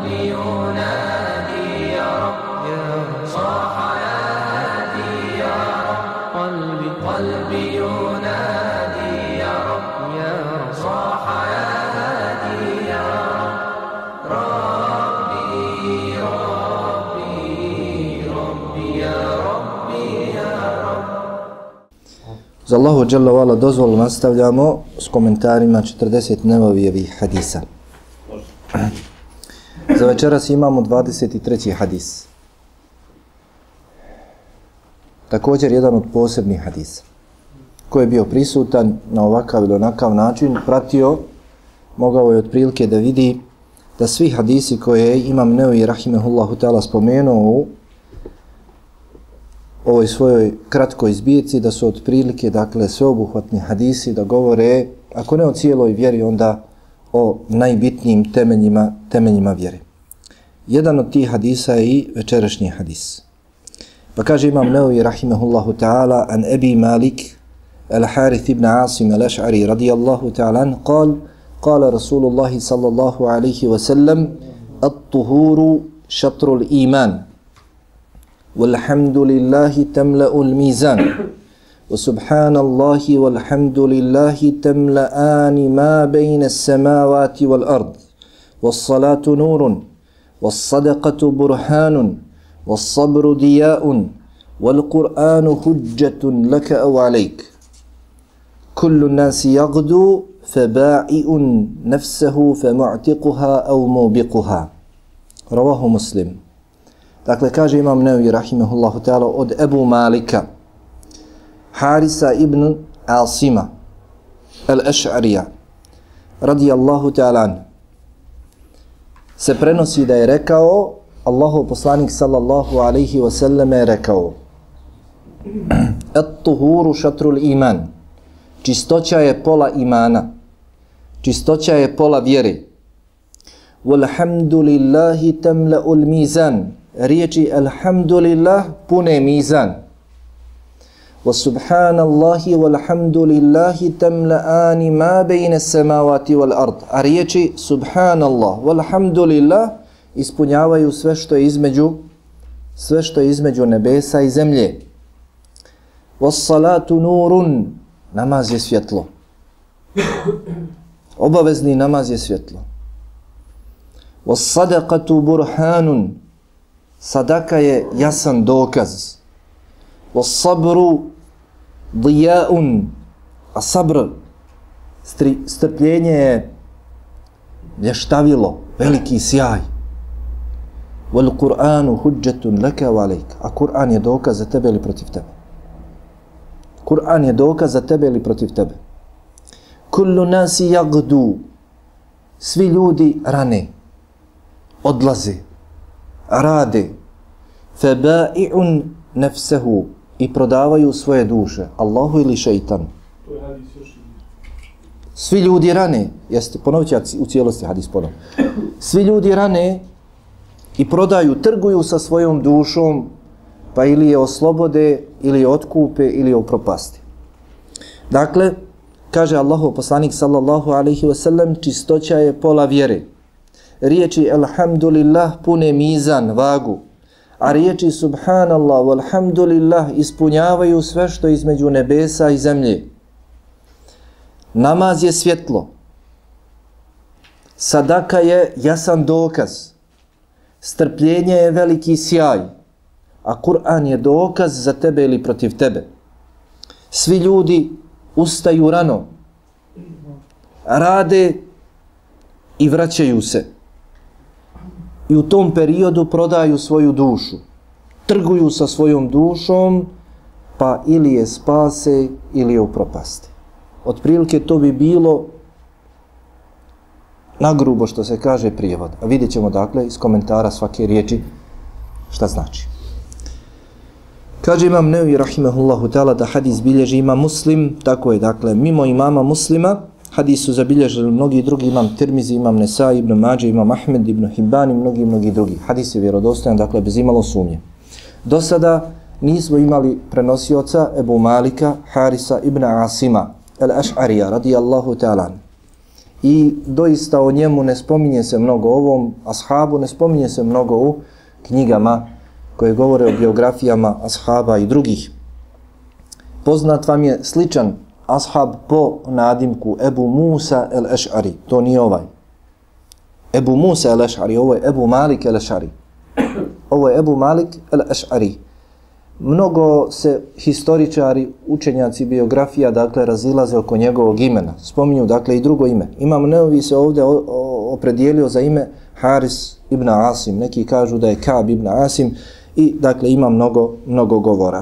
Za Allahu dželle ve ala dozvolu nastavljamo s komentarima 40 Nevavijevih hadisa. Za večeras imamo 23. hadis. Također jedan od posebnih hadisa. Ko je bio prisutan na ovakav ili onakav način, pratio, mogao je otprilike da vidi da svi hadisi koje je Imam Nevavi rahimehullahu ta'ala spomenuo u ovoj svojoj kratkoj zbirci, da su otprilike, dakle, sveobuhvatni hadisi, da govore, ako ne o cijeloj vjeri, onda o najbitnijim temeljima vjere. Jedan od tih hadisa je i večerašnji hadis. Pa kaže Imam Nevavi rahimehullahu ta'ala an Ebi Malik al-Harith ibn Asim al-Ash'ari radijallahu ta'ala an قال رسول الله صلى الله عليه وسلم الطهور شطر الإيمان والحمد لله تملأ الميزان وسبحان الله والحمد لله تملأان ما بين السماوات والأرض والصلاة نور والصدقة برهان والصبر ضياء والقرآن حجة لك أو عليك كل الناس يغدو فبائع نفسه فمعتقها أو موبقها رواه مسلم. Dakle, kaže Imam Nevavi rahimehullahu ta'ala od Ebu Malika Harisa ibn Asima al-Ash'arija radijallahu ta'ala se prenosi da je rekao, Allahov poslanik sallallahu alaihi wa sallam je rekao at-tuhuru šatrul iman, čistoća je pola imana, čistoća je pola vjere. Walhamdulillahi tamla'ul mizan, riječi alhamdulillah pune mizan. Wa subhanallahi walhamdulillahi tamla'ani ma bejne samavati wal ard, a riječi subhanallah walhamdulillah ispunjavaju sve što je između nebesa i zemlje. Was salatu nurun, namaz je svjetlo. Obavezni namaz je svjetlo. Was sadaqatu burhanun, sadaka je jasan dokaz. Was sabru diyaun, a sabr, strpljenje je vještavilo, veliki sjaj. Wal Qur'anu hujjatun laka wa alayk, a Kur'an je dokaz za tebe ili protiv tebe. Kur'an je dokaz za tebe ili protiv tebe. Kullu nasi yagdu, svi ljudi rane, odlaze, rade, fabai'un nafsahu, i prodavaju svoje duše, Allahu ili šeitanu. Svi ljudi rane, jeste, ponovit ću u cijelosti hadis ponovno. Svi ljudi rane i prodaju, trguju sa svojom dušom, pa ili je oslobode, ili je otkupe, ili je upropasti. Dakle, kaže Allahov poslanik sallallahu alaihi wasallam, čistoća je pola vjere. Riječi alhamdulillah pune mizan, vagu, a riječi subhanallah walhamdulillah ispunjavaju sve što je između nebesa i zemlje. Namaz je svjetlo. Sadaka je jasan dokaz. Strpljenje je veliki sjaj. A Kur'an je dokaz za tebe ili protiv tebe. Svi ljudi ustaju rano, rade i vraćaju se. I u tom periodu prodaju svoju dušu. Trguju sa svojom dušom, pa ili je spase ili je upropasti. Otprilike to bi bilo nagrubo što se kaže prijevod. A vidjet ćemo dakle iz komentara svake riječi šta znači. Kaže Imam Nevavi rahimehullahu ta'ala da hadis bilježi Imam Muslim, tako je dakle mimo imama Muslima, hadis su zabilježili mnogi drugi, Imam Tirmizi, Imam Nesai, Ibn Mađe, Imam Ahmed, Ibn Hibban i mnogi drugi. Hadis je vjerodostojan, dakle bez imalo sumnje. Do sada nismo imali prenosioca Ebu Malika Harisa ibn Asima al-Ash'arija radijallahu ta'ala. i doista o njemu ne spominje se mnogo, ovom ashabu ne spominje se mnogo u knjigama koje govore o biografijama ashaba i drugih. Poznat vam je sličan ashab po nadimku Ebu Musa el-Eš'ari, to nije ovaj. Ebu Musa el-Eš'ari, ovo je Ebu Malik el-Eš'ari. Ovo je Ebu Malik el-Eš'ari. Mnogo se historičari, učenjaci biografija, dakle, razilaze oko njegovog imena. Spominju, dakle, i drugo ime. Imam Neovi se ovdje opredijelio za ime Haris ibn Asim. Neki kažu da je Ka'b ibn Asim i, dakle, ima mnogo govora.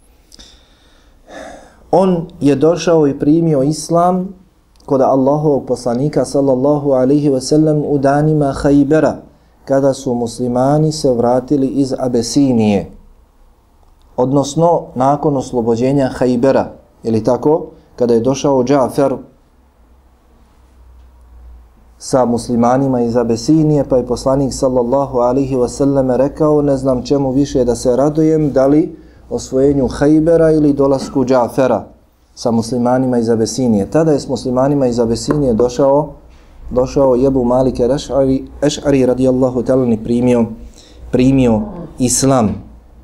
On je došao i primio islam kod Allahovog poslanika, sallallahu alaihi wa sallam, u danima Hajbera, kada su muslimani se vratili iz Abesinije. Odnosno, nakon oslobođenja Hajbera, ili tako, kada je došao Džafer sa muslimanima iz Abesinije, pa je poslanik sallallahu alaihi wasallam rekao, ne znam čemu više da se radujem, da li osvojenju Hajbera ili dolasku Džafera sa muslimanima iz Abesinije. Tada je s muslimanima iz Abesinije došao Ebu Malik el-Eš'ari radijallahu ta'ala primio islam.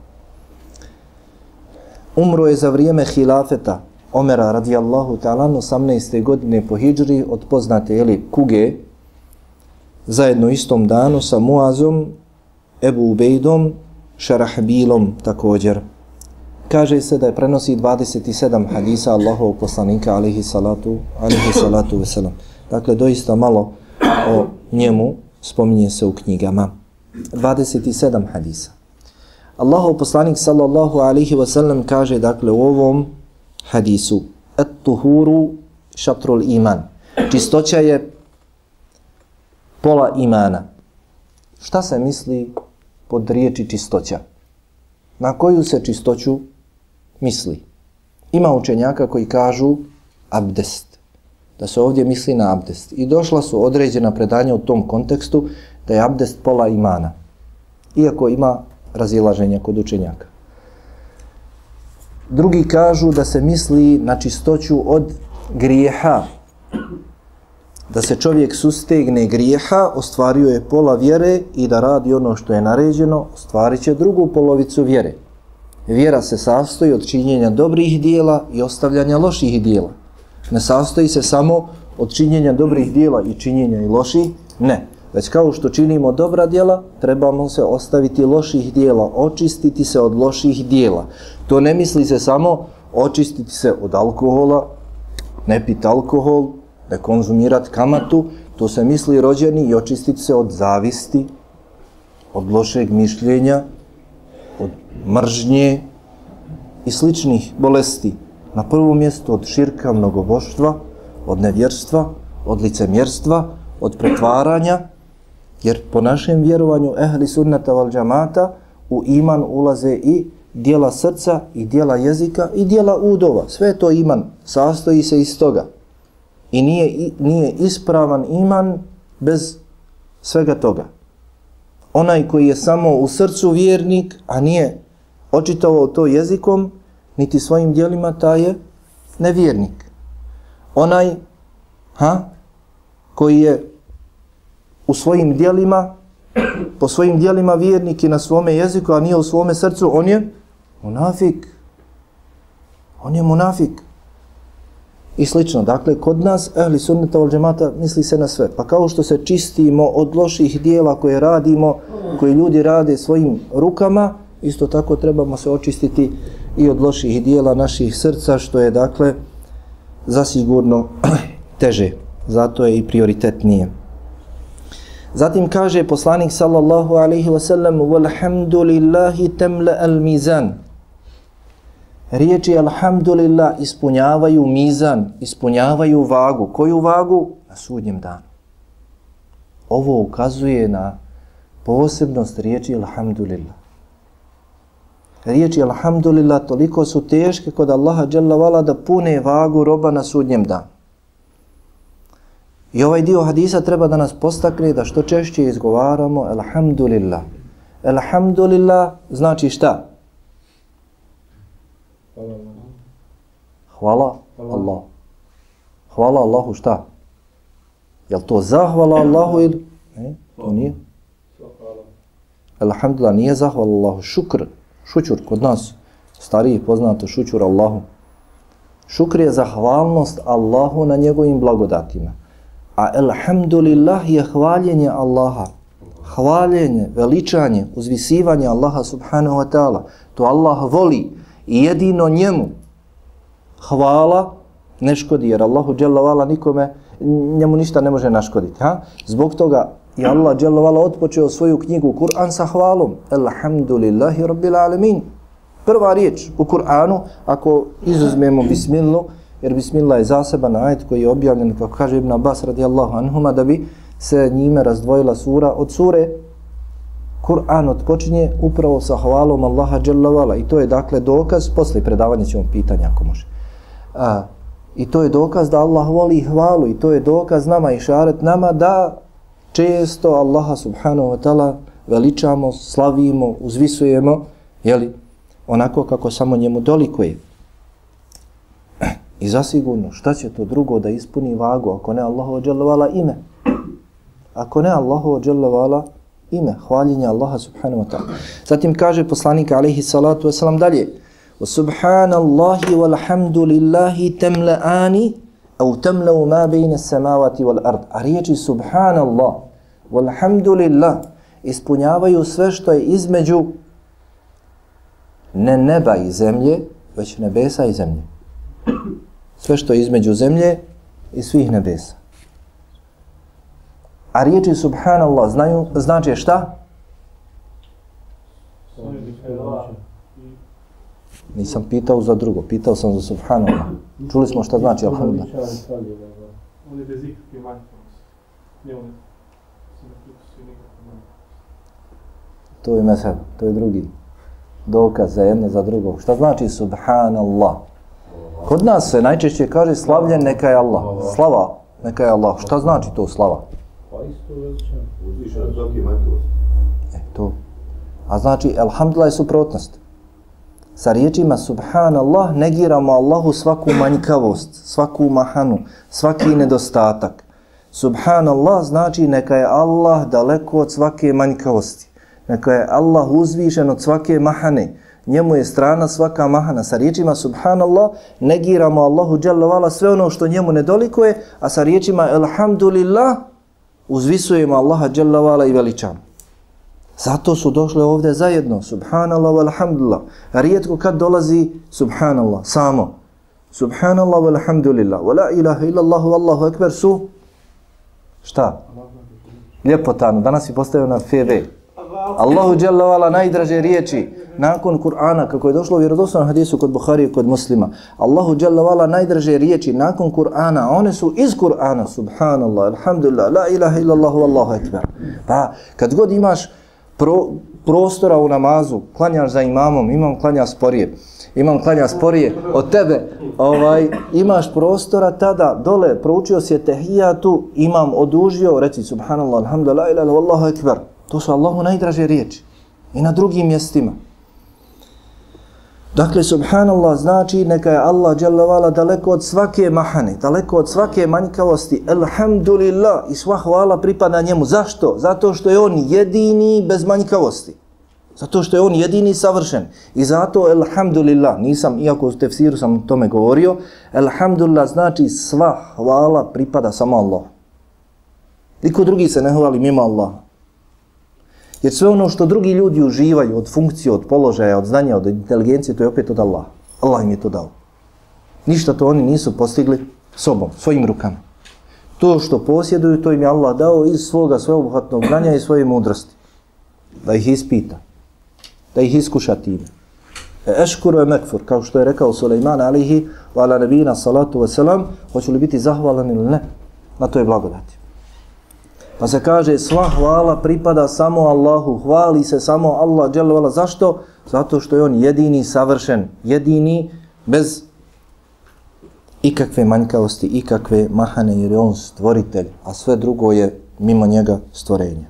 Umro je za vrijeme hilafeta Omera radijallahu ta'ala 18. godine po hidžri od poznate kuge, zajedno istom danu sa Muazom, Ebu Ubejdom, Šarahbilom također. Kaže se da je prenosi 27 hadisa Allahovog poslanika alaihi salatu wasalam. Dakle, doista malo o njemu spominje se u knjigama. 27 hadisa. Allahov poslanik sallallahu alaihi wasallam kaže, dakle, u ovom hadisu, at-tuhuru šatrul iman. Čistoća je pola imana. Šta se misli pod riječi čistoća? Na koju se čistoću misli? Ima učenjaka koji kažu abdest, da se ovdje misli na abdest. I došla su određena predanja u tom kontekstu da je abdest pola imana. Iako ima razilaženja kod učenjaka. Drugi kažu da se misli na čistoću od grijeha. Da se čovjek sustegne grijeha, ostvario je pola vjere i da radi ono što je naređeno, ostvarit će drugu polovicu vjere. Vjera se sastoji od činjenja dobrih dijela i ostavljanja loših dijela. Ne sastoji se samo od činjenja dobrih dijela i činjenja i loših, ne. Već kao što činimo dobra djela, trebamo se ostaviti loših djela, očistiti se od loših djela. To ne misli se samo očistiti se od alkohola, ne piti alkohol, ne konzumirati kamatu, to se misli rođeni i očistiti se od zavisti, od lošeg mišljenja, od mržnje i sličnih bolesti. Na prvom mjestu od širka, mnogoboštva, od nevjerstva, od licemjerstva, od pretvaranja, jer po našem vjerovanju ehli sunnata val džamata u iman ulaze i dijela srca, i dijela jezika, i dijela udova. Sve to iman, sastoji se iz toga. I nije ispravan iman bez svega toga. Onaj koji je samo u srcu vjernik, a nije očitovao to jezikom, niti svojim djelima, taj je nevjernik. Onaj koji je u svojim djelima, po svojim djelima vjernik i na svome jeziku, a nije u svome srcu, on je munafik. On je munafik. I slično. Dakle, kod nas, ehli sunnata val džemata, misli se na sve. Pa kao što se čistimo od loših dijela koje radimo, koje ljudi rade svojim rukama, isto tako trebamo se očistiti i od loših dijela naših srca, što je, dakle, zasigurno teže. Zato je i prioritetnije. Zatim kaže poslanik sallallahu alaihi wasallam, walhamdulillahi temla al mizan. Riječi alhamdulillah ispunjavaju mizan, ispunjavaju vagu. Koju vagu? Na sudnjem danu. Ovo ukazuje na posebnost riječi alhamdulillah. Riječi alhamdulillah toliko su teške kod Allaha dželle vala da pune vagu roba na sudnjem danu. I ovaj dio hadisa treba da nas postakne da što češće izgovaramo alhamdulillah. Alhamdulillah znači šta? Hvala Allah. Hvala Allahu šta? Jel to zahvala Allahu ili? Ne, to nije. Alhamdulillah, nije zahvala Allahu. Šukr, šućur kod nas, stariji poznato šućur Allahu. Šukr je zahvalnost Allahu na njegovim blagodatima. A alhamdulillah je hvaljenje Allaha. Hvaljenje, veličanje, uzvisivanje Allaha subhanahu wa ta'ala. To Allah voli i jedino njemu hvala ne škodi, jer Allahu dželle vala nikome, njemu ništa ne može naškoditi. Ha? Zbog toga je Allah dželle vala otpočeo svoju knjigu Kur'an sa hvalom. Alhamdulillahi rabbil alamin. Prva riječ u Kur'anu, ako izuzmemo bismillu, jer bismillah je zaseban ajet koji je objavljen, kako kaže Ibn Abbas radijallahu anhuma, da bi se njime razdvojila sura od sure, Kur'an odpočinje upravo sa hvalom Allaha dželle vala. I to je dakle dokaz, posle predavanja ćemo pitanja ako može. I to je dokaz da Allah voli hvalu i to je dokaz nama i šaret nama da često Allaha subhanahu wa ta'ala veličamo, slavimo, uzvisujemo, jeli, onako kako samo njemu dolikuje. I zasigurno, šta će to drugo da ispuni vagu ako ne Allahu dželle vala ime? Ako ne Allahu dželle vala ime, hvaljenje Allaha subhanahu wa ta'ala. Zatim kaže poslanik alejhi salatu vesselam dalje: Subhanallahi walhamdulillahi tamla'ani au tamla'u ma bayna as-samawati wal ard. A riječi subhanallah walhamdulillah ispunjavaju sve što je između ne neba i zemlje, već nebesa i zemlje. Sve što je između zemlje i svih nebesa. A riječi subhanallah znači šta? Nisam pitao za drugo, pitao sam za subhanallah. Čuli smo šta znači alhamdulillah. On je bez ikakve manjkavosti. To je mezheb, to je drugi dokaz za jedno za drugo. Šta znači subhanallah? Kod nas se najčešće kaže slavljen neka je Allah. Slava neka je Allah. Šta znači to slava? Pa isto veličan. Uzvišen od svake manjkavosti. To. A znači alhamdulillah je suprotnost. Sa riječima subhanallah negiramo Allahu svaku manjkavost, svaku mahanu, svaki nedostatak. Subhanallah znači neka je Allah daleko od svake manjkavosti. Neka je Allah uzvišen od svake mahane. Njemu je strana svaka mahana. Sa riječima subhanallah negiramo Allahu dželle vala sve ono što njemu ne dolikuje, a sa riječima alhamdulillah uzvisujemo Allaha dželle vala i veličamo. Zato su došle ovdje zajedno, subhanallah walhamdulillah. Rijetko kad dolazi subhanallah, samo. Subhanallah walhamdulillah, wa la ilaha illallah wallahu akbar su, šta? Ljepotano, danas je postavio na FB. Allahu dželle vala najdraže riječi, nakon Kur'ana, kako je došlo u vjerodostojnom hadisu kod Buhari i kod Muslima, Allahu dželle vala najdraže riječi nakon Kur'ana, one su iz Kur'ana, subhanallah, alhamdulillah, la ilaha illallah wallahu akbar. Pa, kad god imaš prostora u namazu, klanjaš za imamom, imam klanja sporije, imam klanja sporije od tebe, imaš prostora tada, dole, proučio si je tehijatu, imam odužio, reci subhanallah, alhamdulillah, la ilaha illallah wallahu akbar. To su Allahu najdraže riječi. I na drugim mjestima. Dakle, subhanallah znači neka je Allah dželle vala daleko od svake mahane, daleko od svake manjkavosti. Alhamdulillah i sva hvala pripada njemu. Zašto? Zato što je on jedini bez manjkavosti. Zato što je on jedini savršen. I zato alhamdulillah, nisam, iako u tefsiru sam tome govorio, alhamdulillah znači sva hvala pripada samo Allah. Niko drugi se ne hvali mimo Allaha. Jer sve ono što drugi ljudi uživaju od funkcije, od položaja, od znanja, od inteligencije, to je opet od Allaha. Allah im je to dao. Ništa to oni nisu postigli sobom, svojim rukama. To što posjeduju, to im je Allah dao iz svoga sveobuhvatnog znanja i svoje mudrosti. Da ih ispita. Da ih iskuša time. Eškuru je mekfur, kao što je rekao Sulejman alihi wa ala nabina salatu wasalam, hoću li biti zahvalan ili ne, na to je blagodati. Pa se kaže sva hvala pripada samo Allahu, hvali se samo Allah dželle vala. Zašto? Zato što je on jedini savršen, jedini bez ikakve manjkavosti, ikakve mahane, jer je on stvoritelj, a sve drugo je mimo njega stvorenje.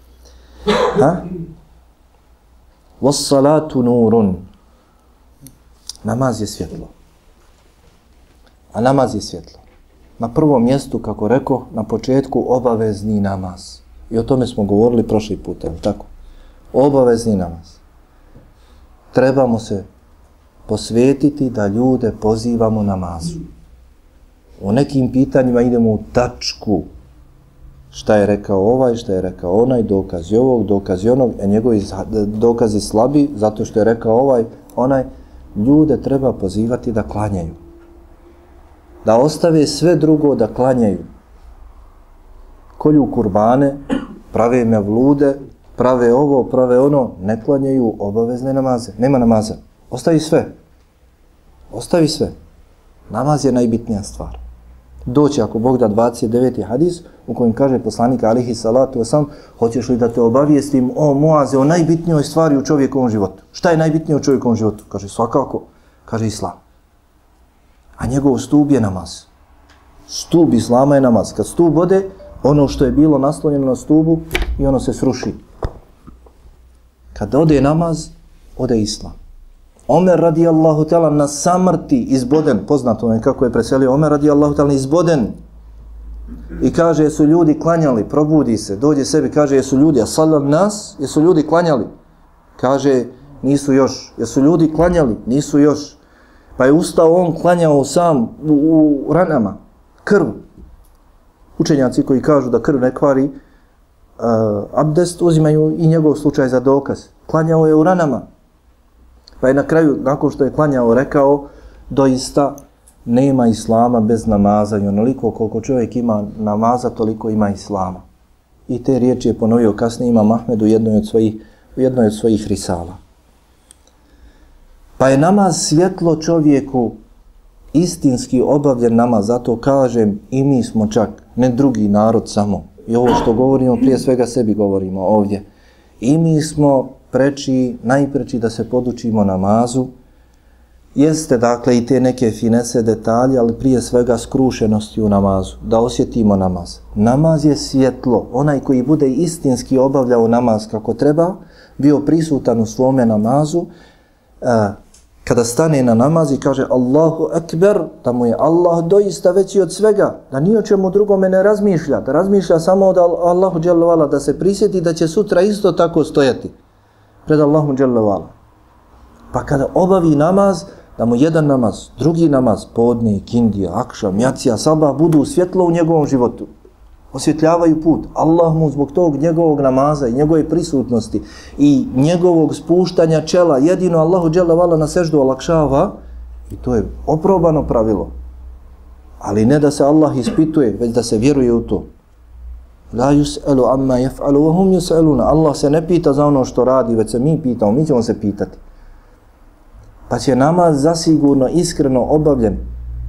Wassalatu nurun. Namaz je svjetlo. A namaz je svjetlo. Na prvom mjestu, kako rekao, na početku obavezni namaz. I o tome smo govorili prošli puta, tako? Obavezni namaz. Trebamo se posvetiti da ljude pozivamo namazu. U nekim pitanjima idemo u tačku. Šta je rekao ovaj, šta je rekao onaj, dokaz je ovog, dokaz je onog, a njegovi dokazi slabi, zato što je rekao ovaj, onaj. Ljude treba pozivati da klanjaju. Da ostave sve drugo da klanjaju. Kolju kurbane, prave mevlude, prave ovo, prave ono, ne klanjaju obavezne namaze. Nema namaza. Ostavi sve. Ostavi sve. Namaz je najbitnija stvar. Doći, ako Bog da, 29. hadis u kojem kaže poslanik alihi salatu wasalam, hoćeš li da te obavijestim o Muaze, o najbitnijoj stvari u čovjekovom životu? Šta je najbitnije u čovjekovom životu? Kaže svakako, kaže islam. A njegov stup je namaz. Stup islama je namaz. Kad stup ode, ono što je bilo naslonjeno na stubu i ono se sruši. Kad ode namaz, ode islam. Omer radijallahu ta'ala na samrti izboden, poznato je kako je preselio, Omer radijallahu ta'ala izboden i kaže jesu ljudi klanjali, probudi se, dođe sebi, kaže jesu ljudi, a salam nas, jesu ljudi klanjali, kaže nisu još, jesu ljudi klanjali, nisu još, pa je ustao on, klanjao sam u ranama, krv. Učenjaci koji kažu da krv ne kvari abdest, uzimaju i njegov slučaj za dokaz, klanjao je u ranama. Pa je na kraju, nakon što je klanjao, rekao, doista nema islama bez namaza i onoliko koliko čovjek ima namaza, toliko ima islama. I te riječi je ponovio kasnije Imam Ahmed u jednoj od svojih risala. Pa je namaz svjetlo čovjeku, istinski obavljen namaz, zato kažem i mi smo čak, ne drugi narod samo. I ovo što govorimo, prije svega sebi govorimo ovdje. I mi smo najpreči da se podučimo namazu, jeste dakle i te neke finese, detalje, ali prije svega skrušenosti u namazu, da osjetimo namaz. Namaz je svjetlo, onaj koji bude istinski obavljao namaz kako treba, bio prisutan u svome namazu, kada stane na namaz i kaže Allahu Ekber, da mu je Allah doista veći od svega, da ni o čemu drugome ne razmišlja, da razmišlja samo od Allahu dželle ve ala, da se prisjeti da će sutra isto tako stojati pred Allahom dželle ve ala. Pa kada obavi namaz, da mu jedan namaz, drugi namaz, podne, kindija, akšam, jacija, sabah, budu svjetlo u njegovom životu. Osvjetljavaju put. Allah mu zbog tog njegovog namaza i njegove prisutnosti i njegovog spuštanja čela, jedino Allahu dželle ve ala na seždu olakšava, i to je oprobano pravilo. Ali ne da se Allah ispituje, već da se vjeruje u to. La yus'alu amma yaf'alu wa hum yus'aluna. Allah se ne pita za ono što radi, već se mi pitamo, mi ćemo se pitati. Pa će namaz zasigurno iskreno obavljen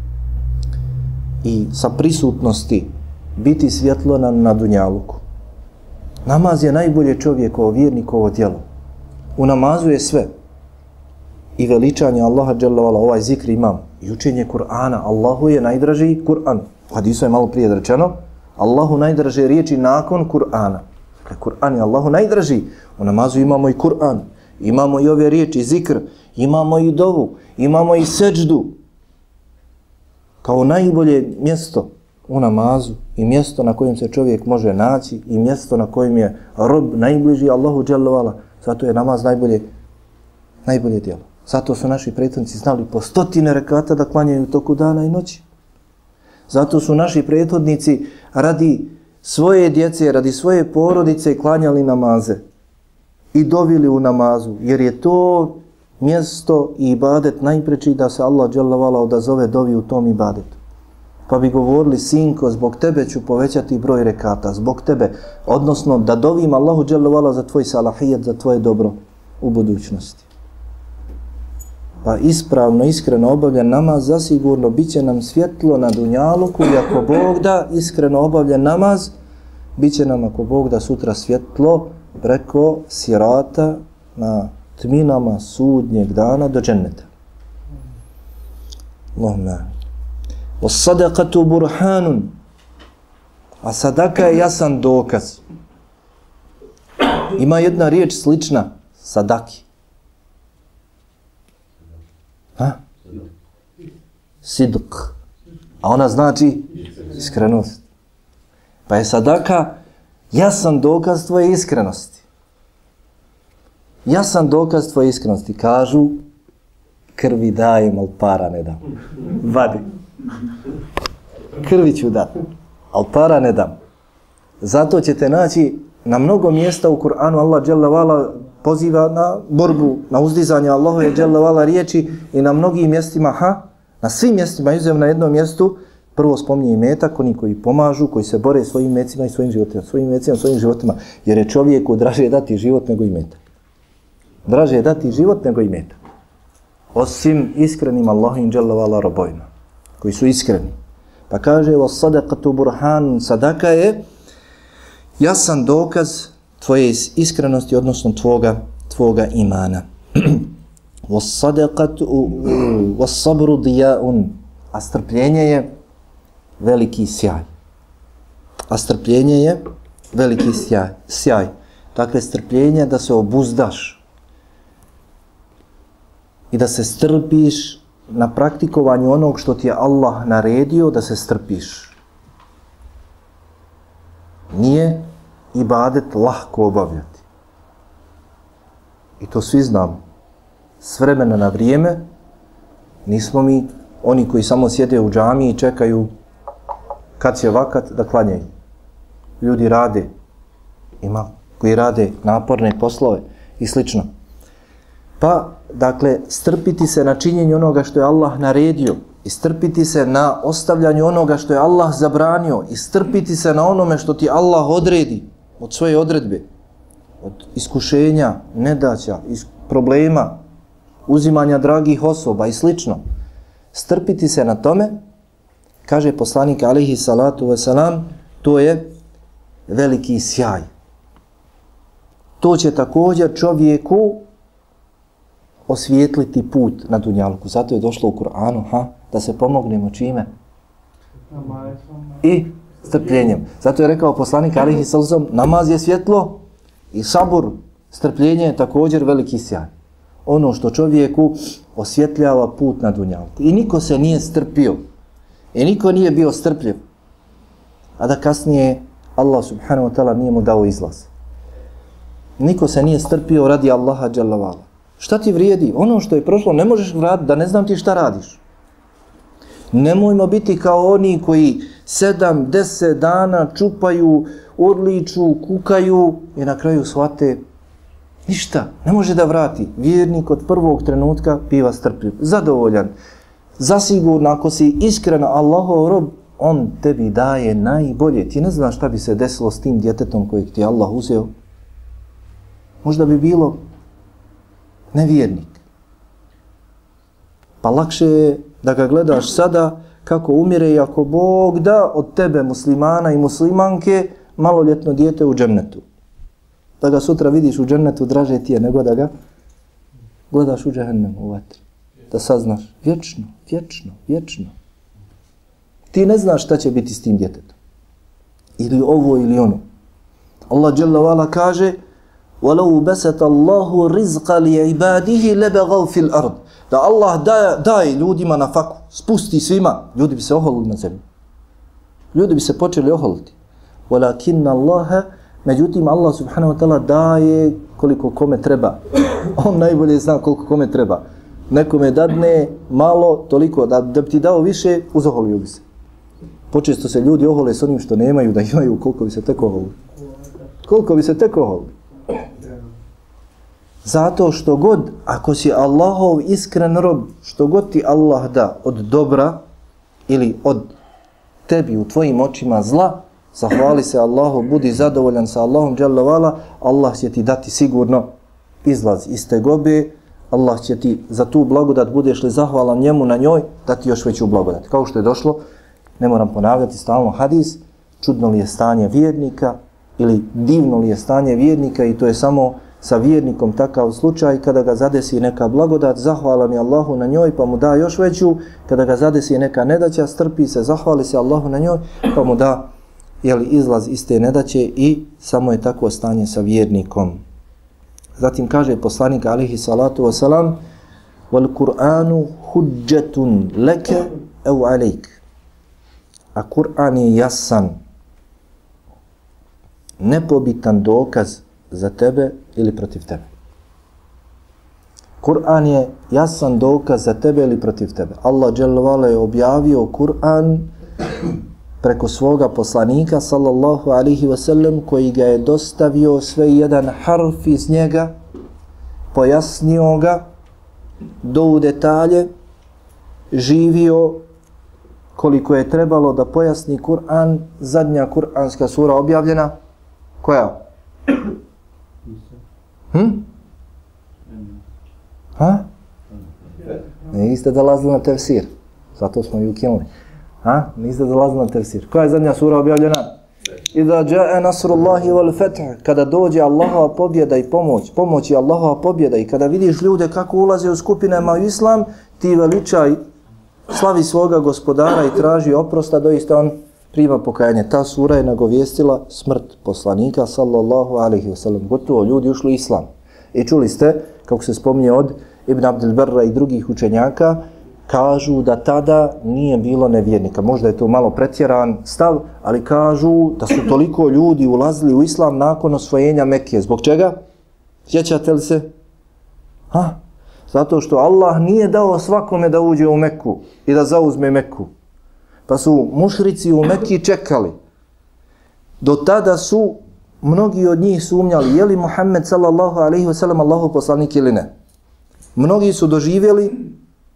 i sa prisutnosti biti svjetlo na dunjaluku. Namaz je najbolje čovjekovo, vjernikovo djelo. U namazu je sve. I veličanje Allaha dželle ve ala, ovaj zikr imam, i učenje Kur'ana. Allahu je najdraži Kur'an. U hadisu je malo prije rečeno, Allahu najdraže riječi nakon Kur'ana. Kur'an je Allahu najdraži. U namazu imamo i Kur'an, imamo i ove riječi, zikr, imamo i dovu, imamo i seđdu. Kao najbolje mjesto u namazu i mjesto na kojem se čovjek može naći i mjesto na kojem je rob najbliži Allahu dželle ve ala. Zato je namaz najbolje djelo. Zato su naši prethodnici znali po 100 rekata da klanjaju toku dana i noći. Zato su naši prethodnici radi svoje djece, radi svoje porodice klanjali namaze i dovili u namazu, jer je to mjesto i ibadet najpreči da se Allah dželle ve ala odazove dovi u tom ibadetu. Pa bi govorili, sinko, zbog tebe ću povećati broj rekata, zbog tebe, odnosno da dovim Allahu dželle ve ala za tvoj salahijet, za tvoje dobro u budućnosti. Pa ispravno, iskreno obavljen namaz, zasigurno bit će nam svjetlo na dunjaluku i ako Bog da iskreno obavljen namaz, bit će nam ako Bog da sutra svjetlo preko sirata na tminama sudnjeg dana do dženneta. Allahumma. As-sadaqatu burhanun. A sadaka je jasan dokaz. Ima jedna riječ slična sadaki. Sidq. A ona znači iskrenost. Pa je sadaka jasan dokaz tvoje iskrenosti. Jasan dokaz tvoje iskrenosti. Kažu, krvi dajem, ali para ne dam. Vadi. Krvi ću dati, ali para ne dam. Zato ćete naći na mnogo mjesta u Kur'anu Allah dželle vala poziva na borbu, na uzdizanje Allahove dželle vala riječi i na mnogim mjestima, na svim mjestima, izuzev na jednom mjestu, prvo spominje imetak, oni koji pomažu, koji se bore svojim mecima i svojim životima, svojim životima, jer je čovjeku draže dati život nego imetak. Draže je dati život nego imetak. Osim iskrenim Allahovim dželle vala robovima, koji su iskreni. Pa kaže, was-sadaqatu burhan, sadaka je jasan dokaz tvoje iskrenosti, odnosno tvoga imana. Was-sadaqatu was-sabru diyaun, a strpljenje je veliki sjaj. A strpljenje je veliki sjaj. Dakle, strpljenje da se obuzdaš i da se strpiš na praktikovanju onog što ti je Allah naredio, da se strpiš. Nije ibadet lahko obavljati. I to svi znamo. S vremena na vrijeme nismo mi oni koji samo sjede u džamiji i čekaju kad će vakat da klanjaju. Ljudi rade, ima koji rade naporne poslove i slično. Pa, dakle, strpiti se na činjenju onoga što je Allah naredio i strpiti se na ostavljanju onoga što je Allah zabranio i strpiti se na onome što ti Allah odredi od svoje odredbe, od iskušenja, nedaća, problema, uzimanja dragih osoba i slično. Strpiti se na tome, kaže poslanik alejhi salatu vesselam, to je veliki sjaj. To će također čovjeku osvijetliti put na dunjalku. Zato je došlo u Kur'anu, da se pomognemo čime? I strpljenjem. Zato je rekao poslanik alejhi salatu vesselam, namaz je svjetlo i sabur, strpljenje je također veliki sjaj. Ono što čovjeku osvjetljava put na dunjalku. I niko se nije strpio. I niko nije bio strpljiv. A da kasnije Allah subhanahu wa ta'ala nije mu dao izlaz. Niko se nije strpio radi Allaha dželle vala. Šta ti vrijedi? Ono što je prošlo ne možeš vratiti, da ne znam ti šta radiš. Nemojmo biti kao oni koji 7-10 dana čupaju, urliču, kukaju i na kraju shvate ništa, ne može da vrati. Vjernik od prvog trenutka biva strpljiv, zadovoljan. Zasigurno, ako si iskren Allahov rob, on tebi daje najbolje. Ti ne znaš šta bi se desilo s tim djetetom kojeg ti Allah uzeo. Možda bi bilo nevjernik. Pa lakše je da ga gledaš sada kako umire i ako Bog da od tebe muslimana i muslimanke maloljetno dijete u džennetu. Da ga sutra vidiš u džennetu, draže ti je nego da ga gledaš u džehennemu, u vatri. Da saznaš, vječno, vječno, vječno. Ti ne znaš šta će biti s tim djetetom. Ili ovo ili ono. Allah dželle vala kaže وَلَوْ بَسَتَ اللَّهُ رِزْقَ لِعِبَادِهِ لَبَغَوْ فِي الْأَرْضِ. Da Allah daje ljudima na faku, spusti svima, ljudi bi se oholili na zemlju. Ljudi bi se počeli oholiti. وَلَكِنَّ اللَّهَ, međutim Allah subhanahu wa ta'ala daje koliko kome treba. On najbolje zna koliko kome treba. Nekome dadne malo, toliko, da bi ti dao više, uzoholio bi se. Počesto se ljudi ohole s onim što nemaju, da imaju, koliko bi se tek oholili. Koliko bi se tek oholili. Zato što god, ako si Allahov iskren rob, što god ti Allah da od dobra ili od tebi u tvojim očima zla, zahvali se Allahu, budi zadovoljan sa Allahom dželle vala, Allah će ti dati sigurno izlaz iz tegobe, Allah će ti za tu blagodat, budeš li zahvalan njemu na njoj, dati još veću blagodat. Kao što je došlo, ne moram ponavljati stalno hadis, čudno li je stanje vjernika ili divno li je stanje vjernika i to je samo sa vjernikom takav slučaj kada ga zadesi neka blagodat, zahvalan je Allahu na njoj pa mu da još veću, kada ga zadesi neka nedaća, strpi se, zahvali se Allahu na njoj pa mu da izlaz iz te nedaće i samo je takvo stanje sa vjernikom. Zatim kaže poslanik alejhi salatu vesselam: "Wal Kur'anu hudjatun laka aw alayk." a Kur'an je jasan, nepobitan dokaz za tebe ili protiv tebe. Kur'an je jasan dokaz za tebe ili protiv tebe. Allah dželle vala je objavio Kur'an preko svoga poslanika sallallahu alaihi wasallam koji ga je dostavio sve jedan harf iz njega, pojasnio ga do u detalje, živio koliko je trebalo da pojasni Kur'an. Zadnja kur'anska sura objavljena, koja? Ha? Niste dolazili na tefsir, zato smo ju ukinuli. Ha? Niste dolazili na tefsir. Koja je zadnja sura objavljena? Iza ja'a nasrullahi wal fath, kada dođe Allahova pobjeda i pomoć je Allahova pobjeda i kada vidiš ljude kako ulaze u skupinama u islam, ti veličaj, slavi svoga gospodara i traži oprosta, doista on prima pokajanje. Ta sura je nagovijestila smrt poslanika sallallahu alaihi wasallam. Gotovo, ljudi ušli u islam. I čuli ste, kako se spominje od Ibn Abdel Berra i drugih učenjaka, kažu da tada nije bilo nevjernika. Možda je to malo pretjeran stav, ali kažu da su toliko ljudi ulazili u islam nakon osvojenja Mekke. Zbog čega? Sjećate li se? Ha? Zato što Allah nije dao svakome da uđe u Mekku i da zauzme Mekku. Pa su mušrici u Mekki čekali. Do tada su mnogi od njih sumnjali je li Muhammed sallallahu alaihi wa sallam Allahov poslanik ili ne. Mnogi su doživjeli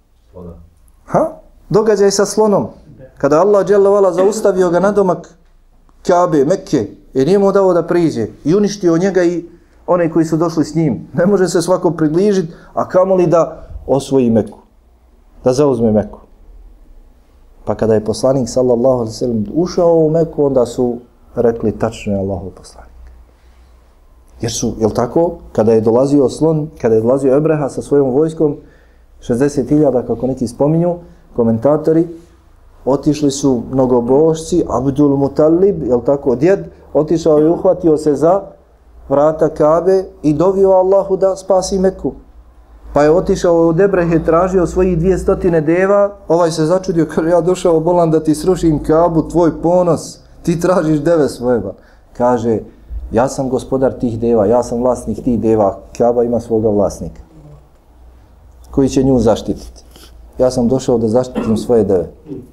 događaj sa slonom. Kada Allah dželle vala zaustavio ga na domak Kabe, Mekke, i nije mu dao da priđe i uništio njega i one koji su došli s njim. Ne može se svako približiti, a kamoli da osvoji Mekku, da zauzme Mekku. Pa kada je poslanik sallallahu alejhi ve sellem ušao u Mekku, onda su rekli tačno je Allahov poslanik. Jer su, jel tako, kada je dolazio slon, kada je dolazio Ebreha sa svojom vojskom, 60.000, kako neki spominju, komentatori, otišli su mnogobošci, Abdul Mutalib, jel tako, djed, otišao i uhvatio se za vrata Kabe i dovio Allahu da spasi Mekku. Pa je otišao od Ebrehe, tražio svojih 200 deva, ovaj se začudio, kaže, ja došao bolan da ti srušim Kabu, tvoj ponos, ti tražiš deve svojega. Kaže, ja sam gospodar tih deva, ja sam vlasnik tih deva, Kaba ima svoga vlasnika koji će nju zaštititi. Ja sam došao da zaštitim svoje deve.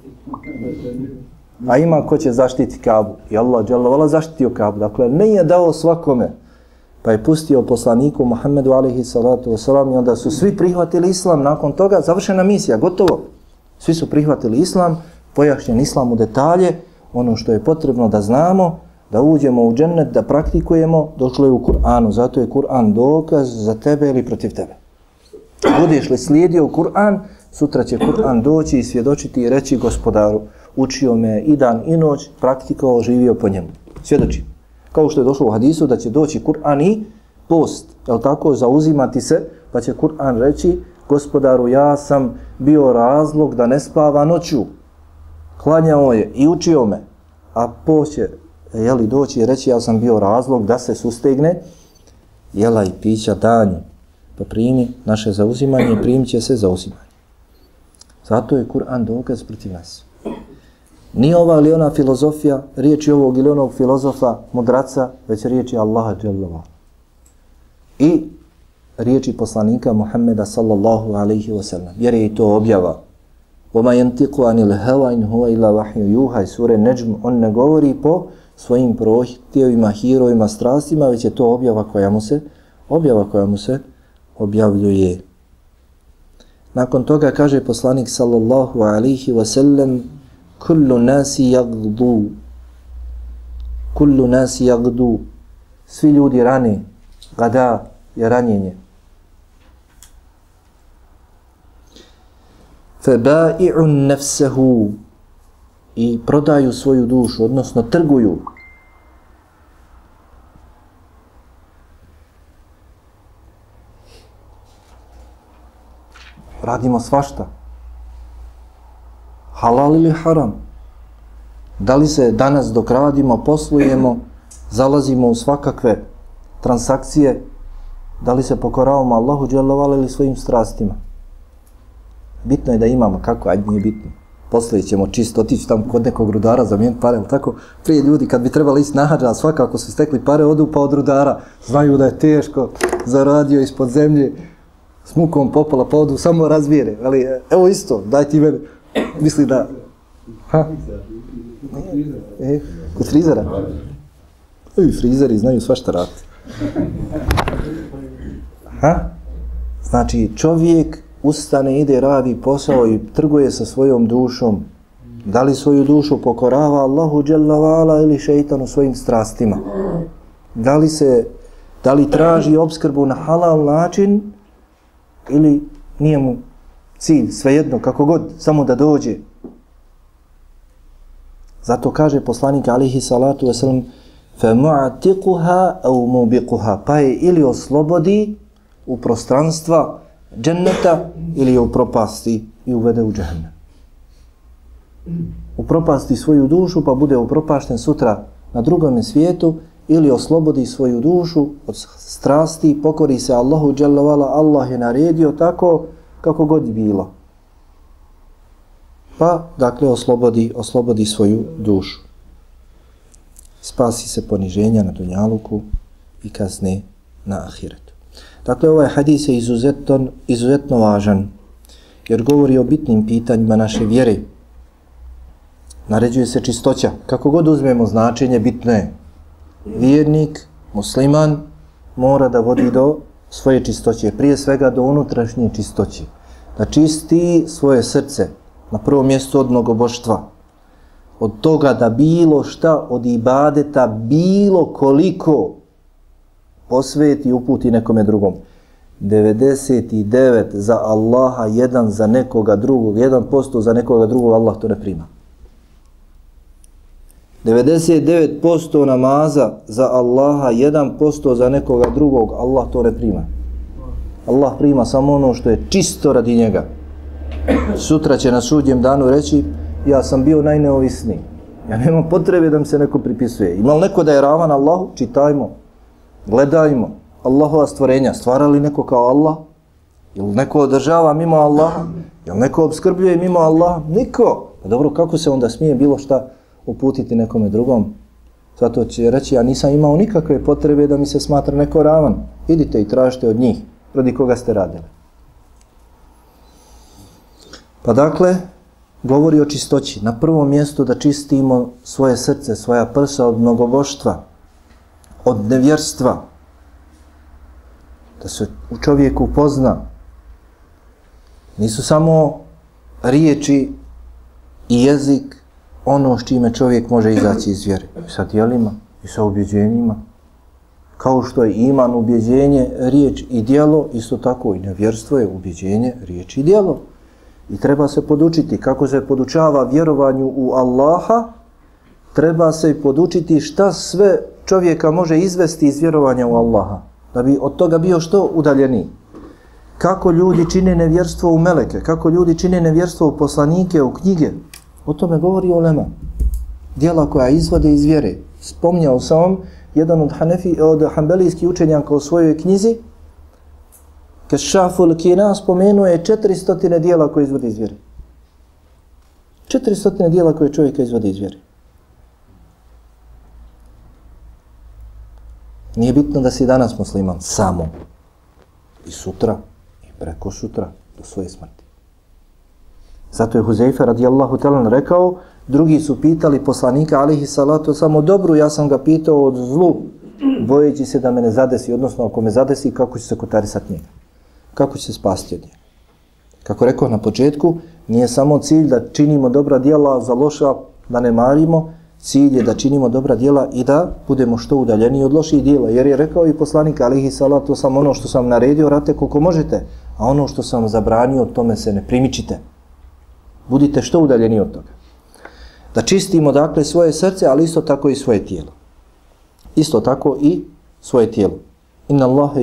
A ima ko će zaštiti Kabu. I Allah dželle vala zaštitio Kabu. Dakle, ne je dao svakome. Pa je pustio poslaniku Muhammedu alejhi salatu vesselam i onda su svi prihvatili islam. Nakon toga završena misija, gotovo. Svi su prihvatili islam, pojašnjen islam u detalje, ono što je potrebno da znamo, da uđemo u džennet, da praktikujemo, došlo je u Kur'anu. Zato je Kur'an dokaz za tebe ili protiv tebe. Budeš li slijedio Kur'an, sutra će Kur'an doći i svjedočiti i reći gospodaru, učio me i dan i noć, praktikovao, živio po njemu. Svjedoči. Kao što je došlo u hadisu da će doći Kur'an i post, jel tako, zauzimati se, pa će Kur'an reći, gospodaru, ja sam bio razlog da ne spava noću. Klanjao je i učio me, a post će doći i reći, ja sam bio razlog da se sustegne jela i pića danju. Pa primi naše zauzimanje i primit će se zauzimanje. Zato je Kur'an dokaz protiv nas. Nije ova ili ona filozofija, riječi ovog ili onog filozofa, mudraca, već riječi Allaha dželle vala. I riječi poslanika Muhammeda sallallahu alejhi ve sellem. Jer je i to objava. وَمَا يَنْتِقُ عَنِ الْهَوَا إِنْ هُوَ إِلَّا وَحْيٌ يُوحَى. Sure Nedžm, on ne govori po svojim prohtjevima, hirovima, strastima, već je to objava koja mu se objavljuje. Nakon toga kaže poslanik sallallahu alaihi wa sallam, kullu nasi jagdu, svi ljudi rane, gada je ranjenje. Fabai'un nafsahu, i prodaju svoju dušu, odnosno trguju. Radimo svašta. Halal ili haram. Da li se danas dok radimo, poslujemo, zalazimo u svakakve transakcije, da li se pokoravamo Allahu dželle vala ili svojim strastima? Bitno je da imamo, kako, ajde nije bitno. poslije ćemo čisto otići tamo kod nekog rudara zamijeniti pare, ali tako, prije ljudi kad bi trebali ići na hadž, a svakako su stekli pare, odu pa od rudara, znaju da je teško, zaradio ispod zemlje, s mukom popola, pa odu, samo razvijere, ali evo isto, daj ti mene, misli da, ha? Kod frizera? Frizeri znaju svašta raditi. Ha? Znači, čovjek ustane, ide, radi posao i trguje sa svojom dušom. Da li svoju dušu pokorava Allahu dželle ve ala ili šeitanu svojim strastima? Da li traži opskrbu na halal način ili nije mu cilj, svejedno, kako god, samo da dođe? Zato kaže poslanik alejhi salatu vesselam فَمُعْتِقُهَا أَوْ مُبِقُهَا, pa je ili oslobodi u prostranstva dženneta ili je upropasti i uvede u džehennem. Upropasti svoju dušu pa bude upropašten sutra na drugom svijetu, ili oslobodi svoju dušu od strasti, pokori se Allahu dželle ve ala, Allah je naredio tako kako god bilo. Pa, dakle, oslobodi svoju dušu. Spasi se poniženja na dunjaluku i kazne na ahiretu. Dakle, ovaj hadis je izuzetno važan, jer govori o bitnim pitanjima naše vjere. Naređuje se čistoća. Kako god uzmemo značenje, bitno je. Vjernik, musliman, mora da vodi do svoje čistoće, prije svega do unutrašnje čistoće. Da čisti svoje srce, na prvom mjestu od mnogoboštva. Od toga da bilo šta od ibadeta, bilo koliko posveti i uputi nekome drugom. 99 za Allaha, 1 za nekoga drugog, 1% za nekoga drugog, Allah to ne prima. 99% namaza za Allaha, 1% za nekoga drugog, Allah to ne prima. Allah prima samo ono što je čisto radi njega. Sutra će na sudnjem danu reći, ja sam bio najneovisniji. Ja nemam potrebe da mi se neko pripisuje. Ima li neko da je ravan Allahu? Čitajmo, gledajmo. Allahova stvorenja, stvara li neko kao Allah? Jel neko održava mimo Allaha? Jel neko obskrbljuje mimo Allaha? Niko. Pa dobro, kako se onda smije bilo šta uputiti nekome drugom? Zato će reći, ja nisam imao nikakve potrebe da mi se smatra neko ravan. Idite i tražite od njih, radi koga ste radili. Pa dakle, govori o čistoći. Na prvom mjestu da čistimo svoje srce, svoja prsa od mnogoboštva, od nevjerstva. Da se u čovjeku pozna. Nisu samo riječi i jezik ono s čime čovjek može izaći iz vjere. I sa djelima, i sa ubjeđenjima. Kao što je iman, ubjeđenje, riječ i djelo, isto tako i nevjerstvo je ubjeđenje, riječ i djelo. I treba se podučiti kako se podučava vjerovanju u Allaha, treba se podučiti šta sve čovjeka može izvesti iz vjerovanja u Allaha, da bi od toga bio što udaljeniji. Kako ljudi čine nevjerstvo u meleke, kako ljudi čine nevjerstvo u poslanike, u knjige. O tome govori ulema. Djela koja izvode iz vjere. Spomnjao sam vam, jedan od hanbelijskih učenjaka u svojoj knjizi, Kešaful Kina, spomenuo je 400 djela koje izvode iz vjere. 400 djela koje čovjeka izvode iz vjere. Nije bitno da si danas musliman, samo. I sutra, i preko sutra, do svoje smrti. Zato je Huzeyfe radijallahu ta'ala rekao, drugi su pitali poslanika alejhi salatu samo dobru, ja sam ga pitao od zlu, bojeći se da me ne zadesi, odnosno ako me zadesi, kako će se kotarisati njega. Kako će se spasti od njega. Kako rekao na početku, nije samo cilj da činimo dobra djela za loša, da ne marimo, cilj je da činimo dobra djela i da budemo što udaljeniji od loših djela. Jer je rekao i poslanik alejhi salatu samo ono što sam naredio, radite koliko možete, a ono što sam zabranio, tome se ne primičite. Budite što udaljeniji od toga. Da čistimo dakle svoje srce, ali isto tako i svoje tijelo. Isto tako i svoje tijelo. Inna Allahe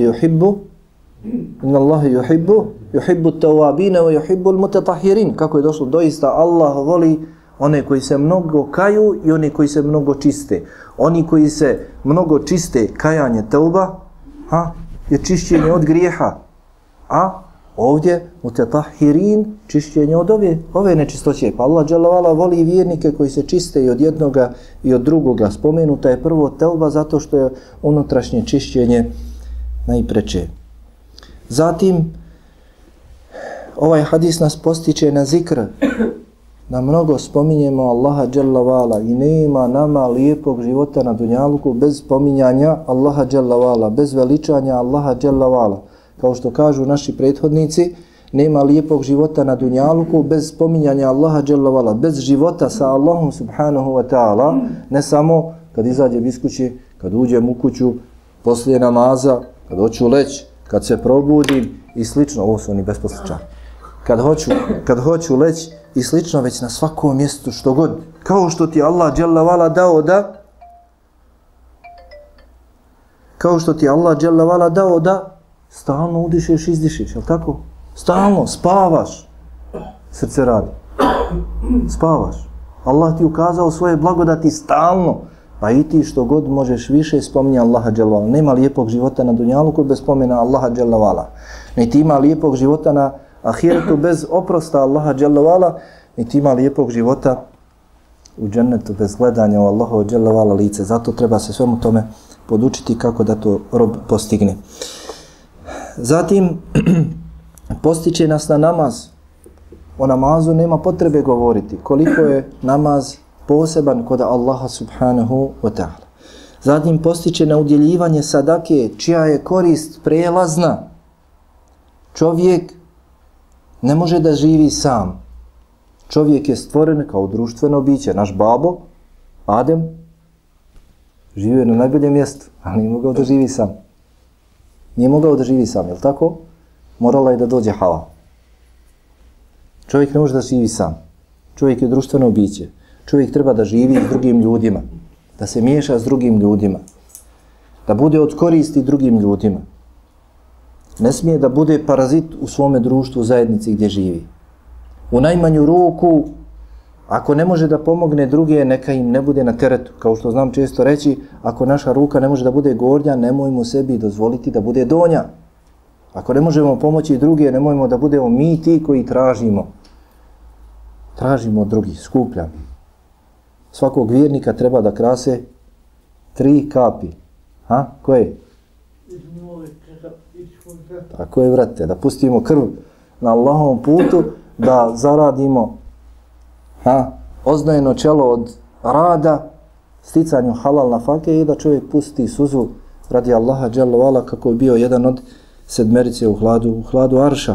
yuhibbu tawabina wa yuhibbu al-mutatahirin. Kako je došlo, doista Allah voli one koji se mnogo kaju i oni koji se mnogo čiste. Oni koji se mnogo čiste, kajanje tauba, je čišćenje od grijeha. A Ovdje mutatahirin, čišćenje od ove nečistoće. Pa Allah dželle ve ala voli vjernike koji se čiste i od jednoga i od drugoga. Spomenuta je prvo tevba zato što je unutrašnje čišćenje najpreče. Zatim, ovaj hadis nas postiče na zikr, da mnogo spominjemo Allaha dželle ve ala i nema nama lijepog života na dunjaluku bez spominjanja Allaha dželle ve ala, bez veličanja Allaha dželle ve ala. Kao što kažu naši prethodnici, nema lijepog života na dunjaluku bez spominjanja Allaha dželle ve ala, bez života sa Allahom subhanahu wa ta'ala, ne samo kad izađem iz kuće, kad uđem u kuću, poslije namaza, kad hoću leći, kad se probudim i slično. Ovo su oni besposličani. Kad hoću leći i slično, već na svakom mjestu što god. Kao što ti Allah dželle ve ala dao da stalno udišeš, izdišeš, jel tako? Stalno, spavaš. Srce radi. Spavaš. Allah ti ukazao svoje blagodati stalno. Pa i ti što god možeš više spominja Allaha dželle ve ala. Nema lijepog života na dunjaluku bez spomena Allaha dželle ve ala. Niti ima lijepog života na ahiretu bez oprosta Allaha dželle ve ala. Niti ima lijepog života u džennetu bez gledanja u Allaha dželle ve ala lice. Zato treba se svemu tome podučiti kako da to rob postigne. Zatim, postiče nas na namaz. O namazu nema potrebe govoriti. Koliko je namaz poseban kod Allaha subhanahu wa ta'ala. Zatim, postiče na udjeljivanje sadake, čija je korist prelazna. Čovjek ne može da živi sam. Čovjek je stvoren kao društveno biće. Naš babo, Adem, živio je na najboljem mjestu, ali nije mogao da živi sam. Nije mogao da živi sam, jel tako? Morala je da dođe Hava. Čovjek ne može da živi sam. Čovjek je društveno biće. Čovjek treba da živi s drugim ljudima, da se miješa s drugim ljudima, da bude od koristi drugim ljudima. Ne smije da bude parazit u svome društvu, u zajednici gdje živi. U najmanju ruku, ako ne može da pomogne druge, neka im ne bude na teretu. Kao što znam često reći, ako naša ruka ne može da bude gornja, nemojmo sebi dozvoliti da bude donja. Ako ne možemo pomoći druge, nemojmo da budemo mi ti koji tražimo. Tražimo od drugih, skupljamo. Svakog vjernika treba da krase 3 kapi. Ha? Koje? Tako je, vrate, da pustimo krv na Allahovom putu, da zaradimo oznojeno čelo od rada, sticanju halal nafake i da čovjek pusti suzu radi Allaha dželle ve ala kako je bio jedan od 7 u hladu arša.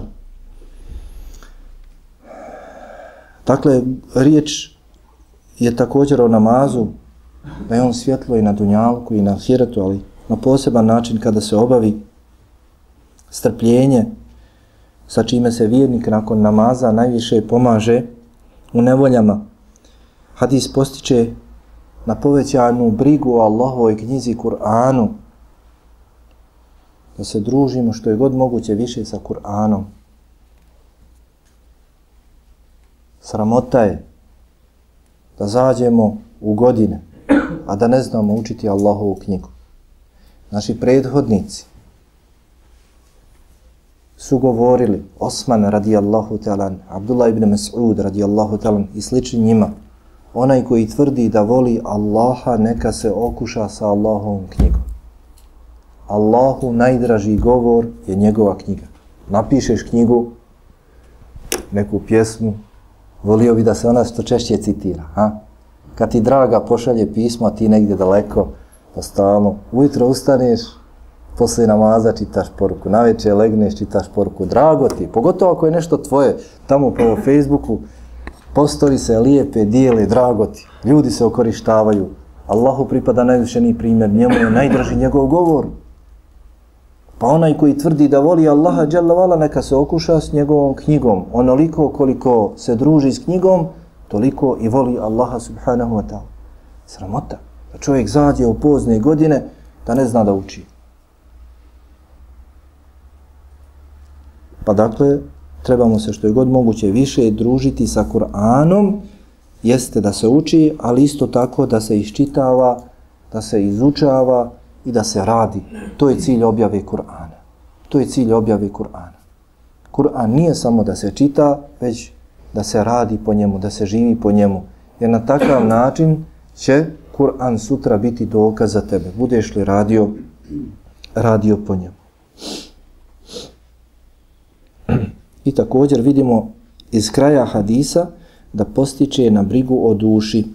Dakle, riječ je također o namazu, da je on svjetlo i na dunjalku i na ahiretu, ali na poseban način kada se obavi strpljenje, sa čime se vjernik nakon namaza najviše pomaže u nevoljama. Hadis postiče na povećanu brigu o Allahovoj knjizi Kur'anu, da se družimo što je god moguće više sa Kur'anom. Sramota je da zađemo u godine, a da ne znamo učiti Allahovu knjigu. Naši prethodnici su govorili, Osman radijallahu ta'ala, Abdullah ibn Mas'ud radijallahu ta'ala i slični njima, onaj koji tvrdi da voli Allaha, neka se okuša sa Allahovom knjigom. Allahu najdraži govor je njegova knjiga. Napišeš knjigu, neku pjesmu, volio bi da se ona što češće citira. Kad ti draga pošalje pismo, a ti negdje daleko, pa stalno, ujutro ustaneš, poslije namaza čitaš poruku, navečer legneš, čitaš poruku, drago ti, pogotovo ako je nešto tvoje, tamo po Facebooku, postoji se lijepe, dijele, drago ti, ljudi se okorištavaju, Allahu pripada najvišeniji primjer, njemu je najdraži njegov govor. Pa onaj koji tvrdi da voli Allaha dželle ve ala, neka se okuša s njegovom knjigom. Onoliko koliko se druži s knjigom, toliko i voli Allaha subhanahu wa ta'ala. Sramota. Da čovjek zađe u pozne godine da ne zna da uči. Pa dakle, trebamo se što je god moguće više družiti sa Kur'anom, jeste da se uči, ali isto tako da se iščitava, da se izučava i da se radi. To je cilj objave Kur'ana. To je cilj objave Kur'ana. Kur'an nije samo da se čita, već da se radi po njemu, da se živi po njemu. Jer na takav način će Kur'an sutra biti dokaz za tebe. Budeš li radio po njemu. I također vidimo iz kraja hadisa da postiče na brigu o duši.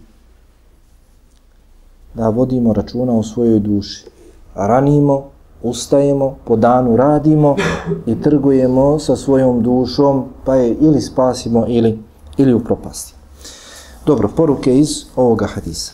Da vodimo računa o svojoj duši. Ranimo, ustajemo, po danu radimo i trgujemo sa svojom dušom, pa je ili spasimo ili upropastimo. Dobro, poruke iz ovoga hadisa.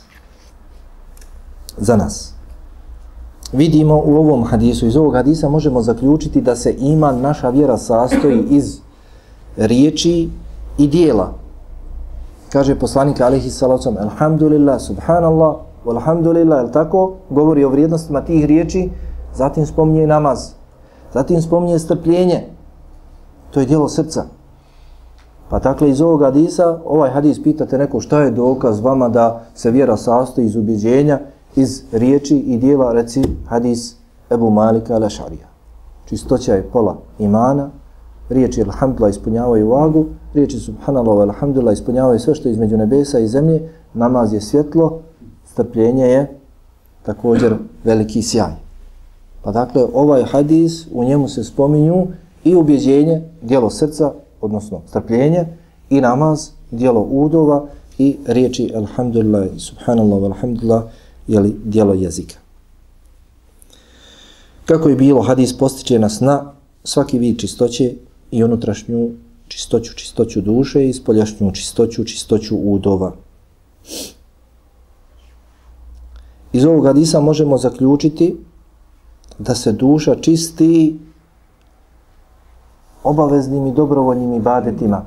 Za nas. Vidimo u ovom hadisu, iz ovog hadisa možemo zaključiti da se iman, naša vjera sastoji iz riječi i dijela. Kaže poslanik alejhi salatu vesselam, alhamdulillah, subhanallah, walhamdulillah, jel tako? Govori o vrijednostima tih riječi, zatim spominje namaz, zatim spominje strpljenje. To je dijelo srca. Pa dakle iz ovog hadisa, ovaj hadis pitate neko šta je dokaz vama da se vjera sastoji iz ubjeđenja, iz riječi i dijela, reci hadis Ebu Malika al-Ešarija. Čistoća je pola imana, riječi alhamdulillah ispunjavaju vagu, riječi subhanallah alhamdulillah ispunjavaju sve što je između nebesa i zemlje, namaz je svjetlo, strpljenje je također veliki sjaj. Pa dakle ovaj hadis, u njemu se spominju i ubjeđenje, dijelo srca, odnosno strpljenje, i namaz, dijelo udova, i riječi alhamdulillah, subhanallah, alhamdulillah, jeli dijelo jezika. Kako je bilo, hadis postiče nas na svaki vid čistoće i unutrašnju čistoću, čistoću duše, i spoljašnju čistoću, čistoću udova. Iz ovog hadisa možemo zaključiti da se duša čisti obaveznim i dobrovoljnim ibadetima.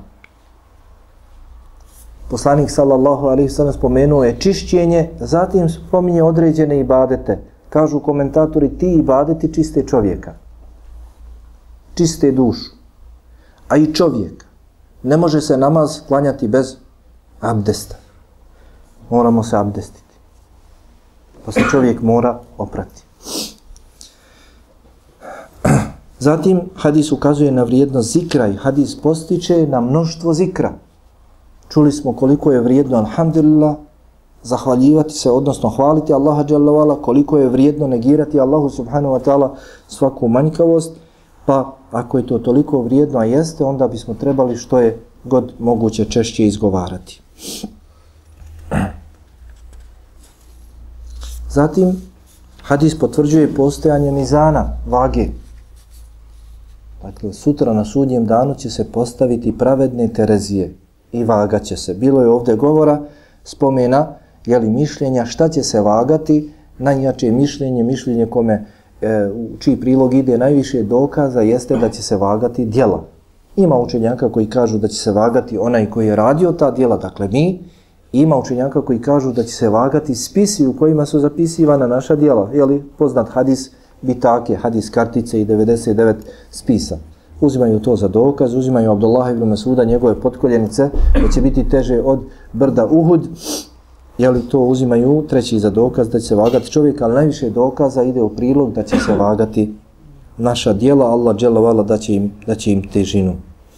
Poslanik sallallahu alejhi ve sellem spomenuo je čišćenje, zatim spominje određene ibadete. Kažu komentatori, ti ibadeti čiste čovjeka. Čiste dušu. A i čovjek. Ne može se namaz klanjati bez abdesta. Moramo se abdestiti. Pa se čovjek mora oprati. Zatim hadis ukazuje na vrijednost zikra i hadis postiče na mnoštvo zikra. Čuli smo koliko je vrijedno, alhamdulillah, zahvaljivati se, odnosno hvaliti Allaha dželle ve ala, koliko je vrijedno negirati Allahu subhanahu wa ta'ala svaku manjkavost, pa ako je to toliko vrijedno, a jeste, onda bismo trebali što je god moguće češće izgovarati. Zatim, hadis potvrđuje postojanje mizana, vage. Dakle, sutra na sudnjem danu će se postaviti pravedne terezije i vagat će se. Bilo je ovdje govora, spomena, jeli mišljenja, šta će se vagati, najjače mišljenje kome u čiji prilog ide najviše dokaza, jeste da će se vagati djela. Ima učenjaka koji kažu da će se vagati onaj koji je radio ta djela, dakle mi, ima učenjaka koji kažu da će se vagati spisi u kojima su zapisivana naša djela, jeli poznat hadis bitake, hadis kartice i 99 spisa. Uzimaju to za dokaz, uzimaju Abdullah ibn Masuda, njegove potkoljenice, da će biti teže od brda Uhud, jeli to uzimaju treći za dokaz da će se vagati čovjek, ali najviše dokaza ide u prilog da će se vagati naša djela, Allah dželle ve ala da će im težinu.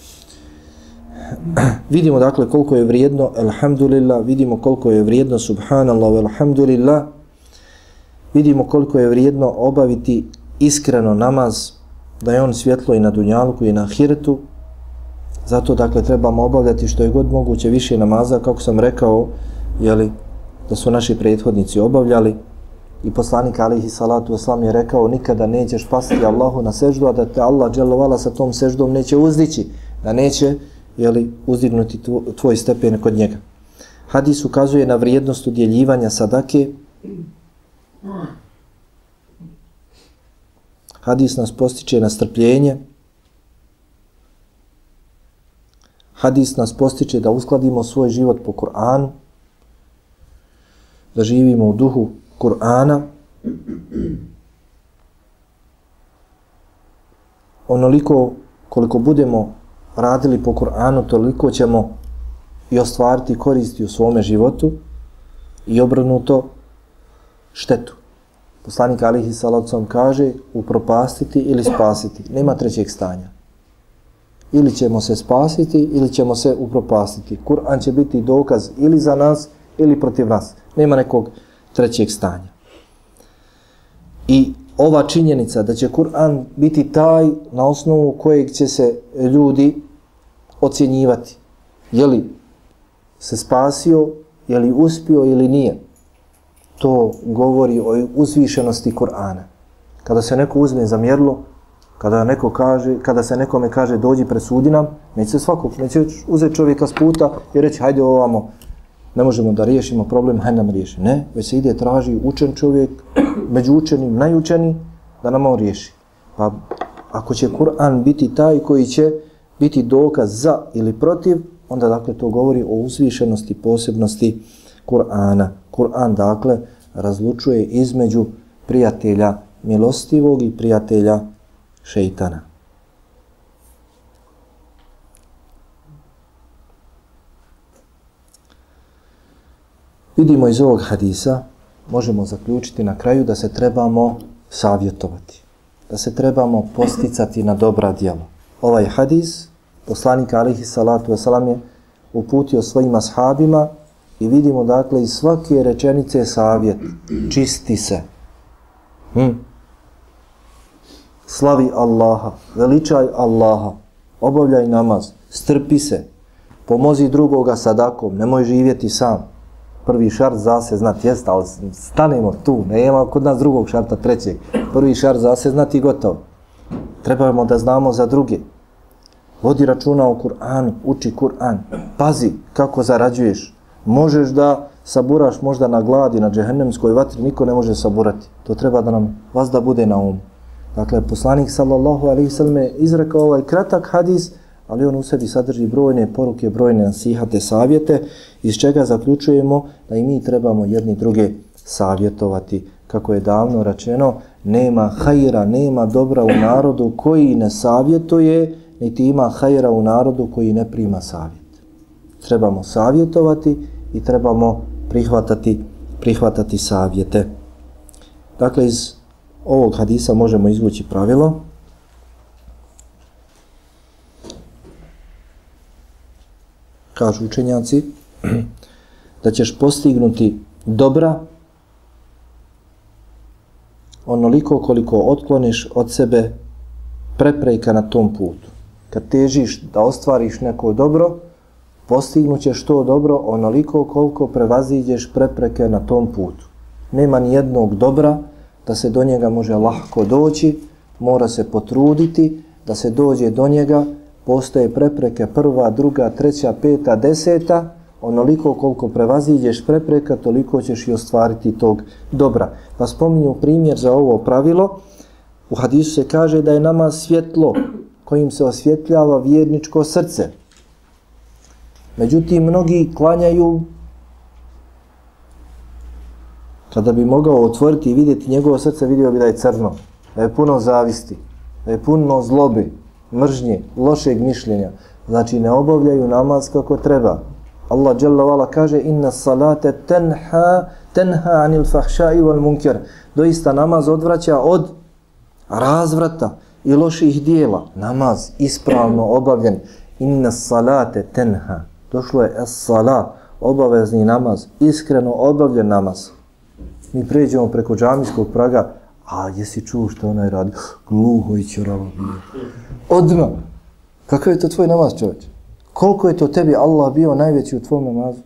Vidimo dakle koliko je vrijedno alhamdulillah, vidimo koliko je vrijedno subhanallah alhamdulillah, vidimo koliko je vrijedno obaviti iskreno namaz, da je on svjetlo i na dunjalku i na ahiretu. Zato dakle trebamo obavljati što je god moguće više namaza, kako sam rekao, jeli, da su naši prethodnici obavljali, i poslanik alejhi salatu vesselam je rekao, nikada nećeš pasti Allahu na seždu, a da te Allah dželle ve ala sa tom seždom neće uzdići, da neće, jeli, uzdignuti tvoj stepen kod njega. Hadis ukazuje na vrijednost udjeljivanja sadake. Hadis nas postiče na strpljenje. Hadis nas postiče da uskladimo svoj život po Kur'anu, da živimo u duhu Kur'ana. Onoliko koliko budemo radili po Kur'anu, toliko ćemo i ostvariti koristi u svome životu, i obrnuto štetu. Poslanik alejhi salatu vesselam kaže upropastiti ili spasiti. Nema trećeg stanja. ili ćemo se spasiti ili ćemo se upropastiti. Kur'an će biti dokaz ili za nas ili protiv nas. Nema nekog trećeg stanja. I ova činjenica da će Kur'an biti taj na osnovu kojeg će se ljudi ocjenjivati. Je li se spasio, je li uspio ili nije. To govori o uzvišenosti Kur'ana. Kada se neko uzme za mjerilo, kada se nekome kaže dođi presudi nam, neće uzeti čovjeka s puta i reći hajde ovamo, ne možemo da riješimo problem, hajde nam riješi. Ne, već se ide traži učen čovjek, među učenim, najučeniji, da nam on riješi. Pa ako će Kur'an biti taj koji će biti dokaz za ili protiv, onda dakle to govori o uzvišenosti, posebnosti Kur'ana. Kur'an dakle razlučuje između prijatelja milostivog i prijatelja šeitana. Vidimo iz ovog hadisa, možemo zaključiti na kraju da se trebamo savjetovati, da se trebamo posticati na dobra djela. Ovaj hadis, poslanik alejhi salatu vesselam je uputio svojim ashabima i vidimo dakle iz svake rečenice savjet, čisti se. Slavi Allaha, veličaj Allaha, obavljaj namaz, strpi se, pomozi drugoga sadakom, nemoj živjeti sam. Prvi šart za se znati, jest, ali stanemo tu, nema kod nas drugog šarta, trećeg. Prvi šart za se znati i gotovo. Trebamo da znamo za druge. Vodi računa o Kur'anu, uči Kur'an, pazi kako zarađuješ. Možeš da saburaš možda na gladi, na džehennemskoj vatri, niko ne može saburati. To treba da nam vazda bude na umu. Dakle, poslanik sallallahu alejhi ve sellem je izrekao ovaj kratak hadis, ali on u sebi sadrži brojne poruke, brojne nasihate, savjete, iz čega zaključujemo da i mi trebamo jedni druge savjetovati. Kako je davno rečeno, nema hajra, nema dobra u narodu koji ne savjetuje, niti ima hajra u narodu koji ne prima savjet. Trebamo savjetovati i trebamo prihvatati savjete. Dakle, iz ovog hadisa možemo izvući pravilo kažu učenjaci da ćeš postignuti dobra onoliko koliko otkloniš od sebe prepreka na tom putu. Kad težiš da ostvariš neko dobro, postignut ćeš to dobro onoliko koliko prevaziđeš prepreke na tom putu. Nema ni jednog dobra da se do njega može lahko doći, mora se potruditi da se dođe do njega, postoje prepreke prva, druga, treća, peta, deseta, onoliko koliko prevaziđeš prepreka, toliko ćeš i ostvariti tog dobra. Pa spominju primjer za ovo pravilo, u hadisu se kaže da je namaz svjetlo kojim se osvjetljava vjerničko srce. Međutim, mnogi klanjaju, kada bi mogao otvoriti i vidjeti njegovo srce, vidio bi da je crno, da je puno zavisti, da je puno zlobe, mržnje, lošeg mišljenja. Znači, ne obavljaju namaz kako treba. Allah dželle ve ala kaže inna salate tenha anil fahšai wal munkar. Doista namaz odvraća od razvrata i loših dijela. Namaz ispravno obavljen. Inna salate tenha. Došlo je as-salat, obavezni namaz, iskreno obavljen namaz. Mi pređemo preko džamijskog praga, a jesi čuo što onaj radi? Gluho i ćoravo bio. Odmah. Kakav je to tvoj namaz, čovječ? Koliko je to tebi Allah bio najveći u tvom namazu?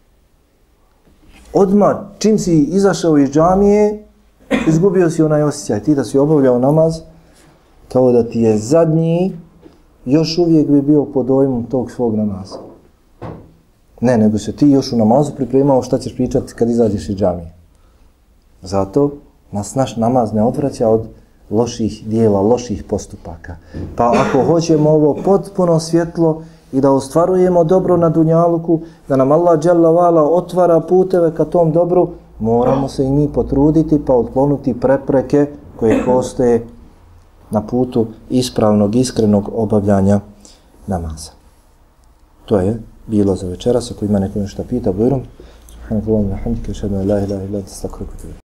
Odmah, čim si izašao iz džamije, izgubio si onaj osjećaj. Ti da si obavljao namaz, kao da ti je zadnji, još uvijek bi bio pod dojmom tog svog namaza. Ne, nego se ti još u namazu pripremao šta ćeš pričati kad izađeš iz džamije. Zato nas naš namaz ne odvraća od loših dijela, loših postupaka. Pa ako hoćemo ovo potpuno svjetlo i da ostvarujemo dobro na dunjaluku, da nam Allah dželle ve ala otvara puteve ka tom dobru, moramo se i mi potruditi pa otkloniti prepreke koje postoje na putu ispravnog, iskrenog obavljanja namaza. To je bilo za večeras. Ako ima neko nešto pita, bujrum. Subhanallahi wa bihamdihi, ashhadu an la ilaha illa anta, astaghfiruka wa atubu ilayk.